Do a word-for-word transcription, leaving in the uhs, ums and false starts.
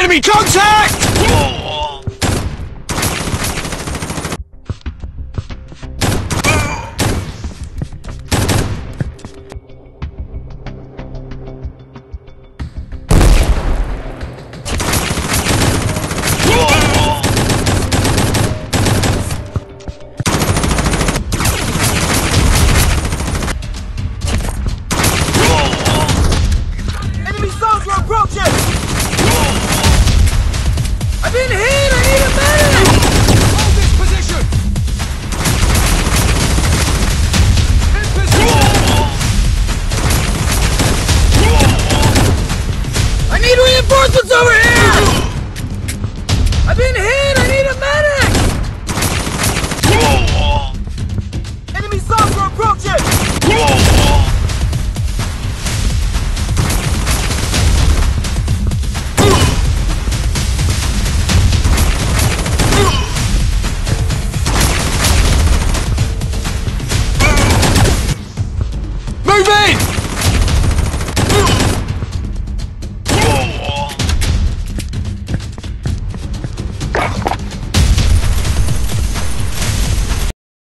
Enemy contact! Enemy soldier approaching! I've been hit! I need a medic! Hold this position! In position! I need reinforcements over here! I've been hit! I need a medic! Enemy soldier approaching! Move in!